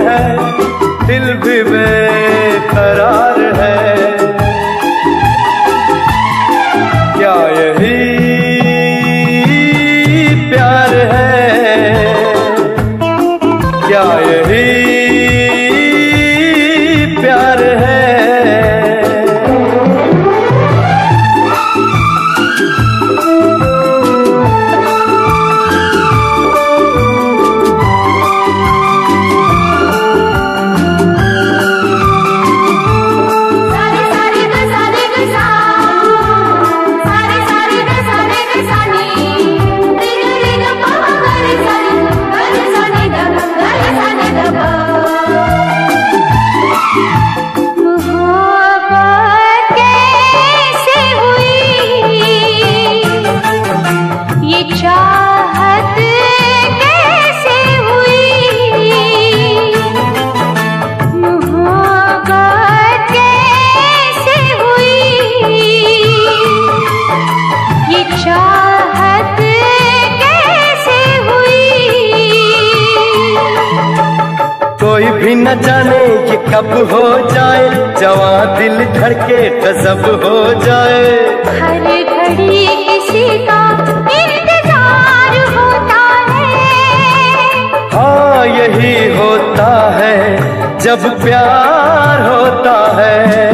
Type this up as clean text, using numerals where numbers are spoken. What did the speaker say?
है, दिल भी बेकरार है। क्या यही प्यार है? क्या यही प्यार है? कोई भी न जाने कि कब हो जाए, जवां दिल धड़के गजब हो जाए। हर घड़ी किसी का इंतजार होता है। हाँ यही होता है जब प्यार होता है।